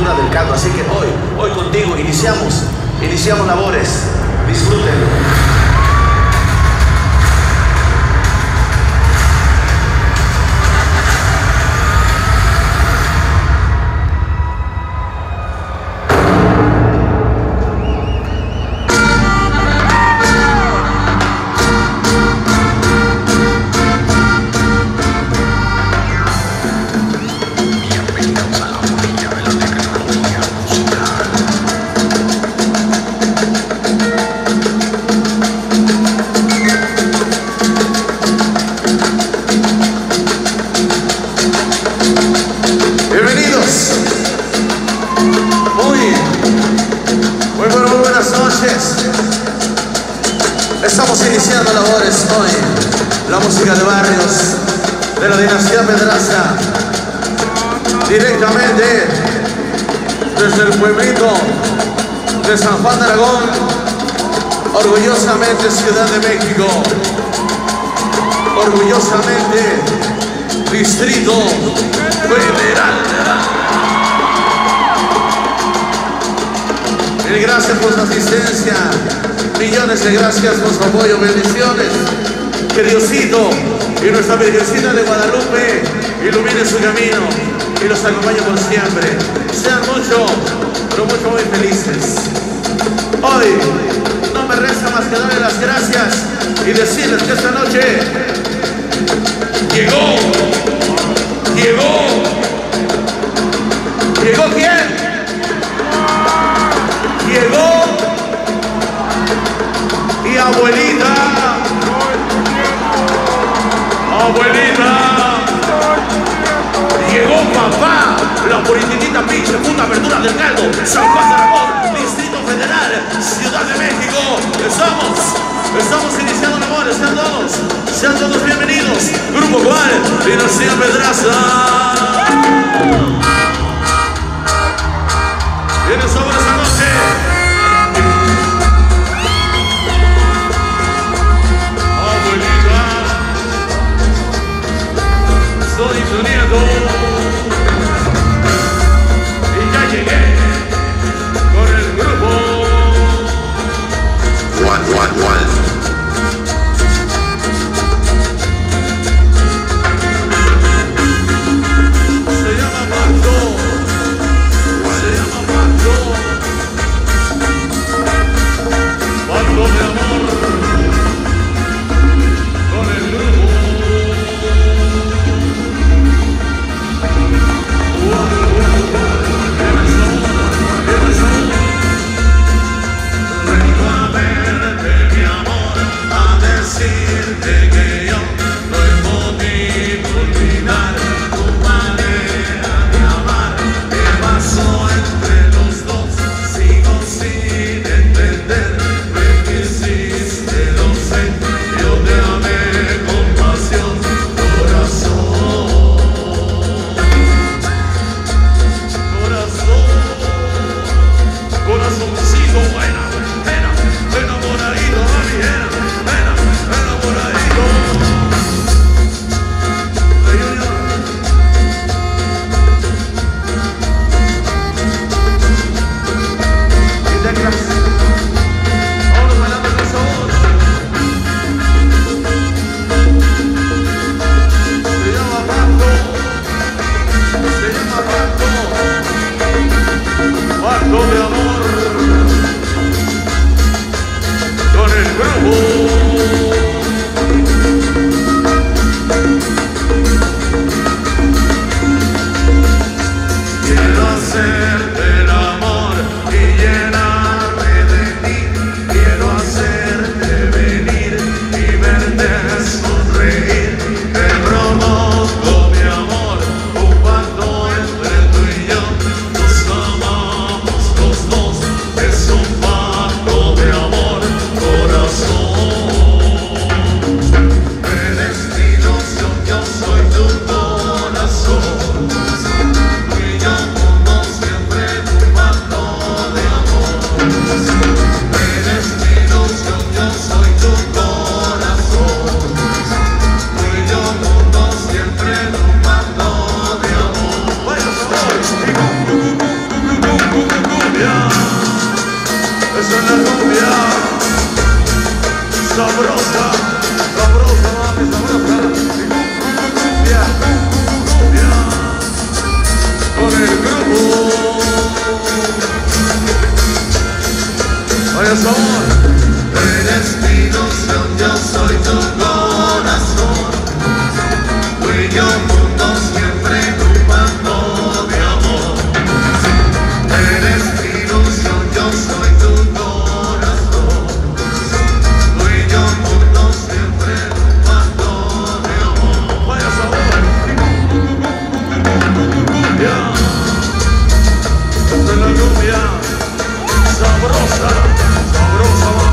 apertura del caldo. Así que hoy contigo iniciamos labores. Disfruten. Estamos iniciando labores hoy. La música de barrios de la dinastía Pedraza, directamente desde el pueblito de San Juan de Aragón, orgullosamente Ciudad de México, orgullosamente Distrito Federal. Y gracias por su asistencia. Millones de gracias por su apoyo, bendiciones. Que Diosito y nuestra Virgencita de Guadalupe ilumine su camino y los acompañe por siempre. Sean mucho, pero mucho muy felices. Hoy no me resta más que darle las gracias y decirles que esta noche llegó ¿quién? Llegó y abuelita, llegó papá, la purititita pinche puta apertura del caldo, San Juan de Aragón, Distrito Federal, Ciudad de México. Estamos iniciando labores, sean todos bienvenidos. Grupo Cual, Dinastía Pedraza. Viene sobre esa noche. Estoy soniendo y ya llegué con el grupo One. Se llama Pacto de amor con el grupo. Decirte que yo no he podido olvidar tu manera de amar. ¿Qué pasó entre los dos? Sigo sin entender. Me quisiste, lo sé. Yo te amé con pasión, corazoncito, buena, enamoradito, mami, Pacto de amor con el grupo. Quiero hacerte el amor y llenarme de ti. Quiero hacerte venir y verte sonreír. Te propongo, mi amor, un pacto entre tú y yo. Nos amamos los dos, es un pacto de amor, corazón. Predestino, yo soy tu corazón. Y yo como siempre sabrosa, sabrosa, mami, sabrosa. Cumbia, cumbia, con el grupo. Vaya sabor. Eres mi ilusión, yo soy tu corazón. Tú y yo juntos siempre en un pacto de amor. Eres mi ilusión, yo soy tu corazón. Tú y yo juntos siempre en un pacto de amor. Vaya sabor. Cumbia. Esta es la cumbia sabrosa, sabrosa.